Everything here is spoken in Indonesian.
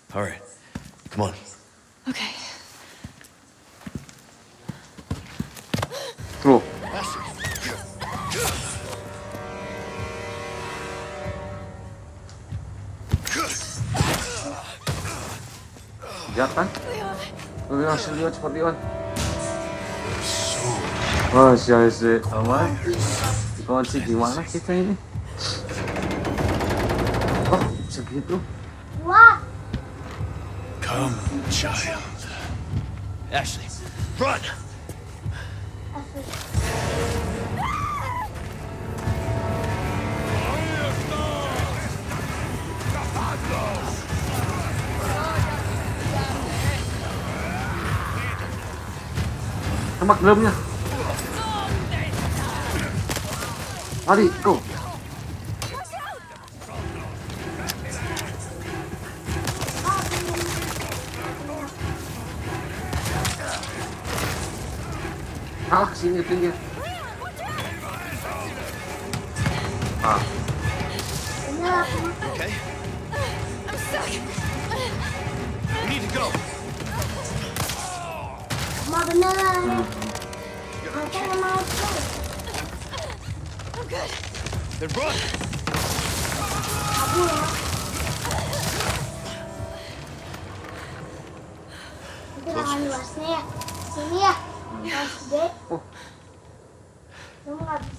All right, come on. Okay. Tuh. Lihat kan? Leon, si Leon, cepat Leon. Wah, si aman. Dikunci gimana kita ini? Oh, segitu. Wah. Come, child. Ashley, run! Tembak drumnya. Lari, go. Ah, sini pinggir. Ah. Okay, I'm stuck. we need to go. Mau beneran. Aku mau tuh. I'm good. Then run! Aku ya. Itu tangan luasnya ya. Sini ya. Luas gede. Oh. Kamu nggak